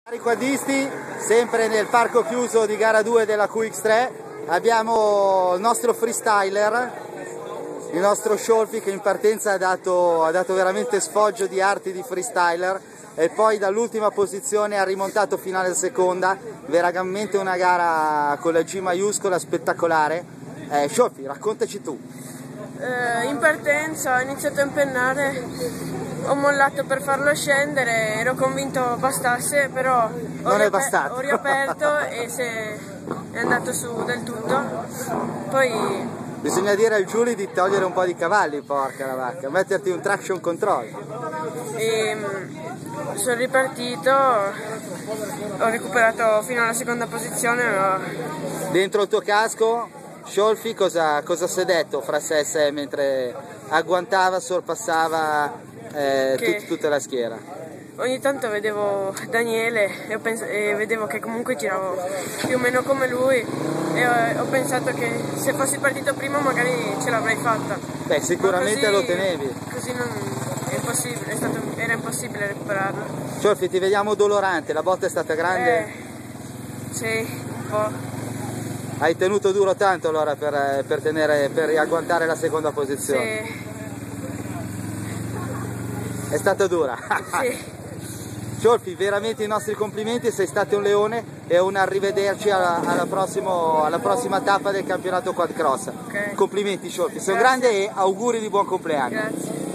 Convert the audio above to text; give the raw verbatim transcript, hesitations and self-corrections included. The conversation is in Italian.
Cari quadristi, sempre nel parco chiuso di gara due della Q X tre abbiamo il nostro freestyler, il nostro Sciolfi, che in partenza ha dato, ha dato veramente sfoggio di arti di freestyler e poi dall'ultima posizione ha rimontato fino alla seconda, veramente una gara con la G maiuscola spettacolare. Eh, Sciolfi, raccontaci tu. Eh, in partenza ho iniziato a impennare, ho mollato per farlo scendere, ero convinto bastasse, però ho, non è riaper bastato. ho riaperto e se è andato su del tutto. Poi bisogna dire al Giuli di togliere un po' di cavalli, porca la vacca, metterti un traction control. E, sono ripartito, ho recuperato fino alla seconda posizione. Ma... Dentro il tuo casco, Sciolfi cosa, cosa si è detto fra sé e sé mentre agguantava, sorpassava eh, che... tut, tutta la schiera? Ogni tanto vedevo Daniele e, pens e vedevo che comunque giravo più o meno come lui e ho, ho pensato che se fossi partito prima magari ce l'avrei fatta. Beh, sicuramente così, lo tenevi. Così non, è impossibile, è stato, era impossibile recuperarlo. Sciolfi, ti vediamo dolorante, la botta è stata grande? Eh, sì, un po'. Hai tenuto duro tanto allora per, per, tenere, per riagguantare la seconda posizione? Sì. È stata dura? Sì. Sciolfi, veramente i nostri complimenti, sei stato un leone e un arrivederci alla, alla, prossimo, alla prossima tappa del campionato quad cross. Okay. Complimenti Sciolfi, sei un grande e auguri di buon compleanno. Grazie.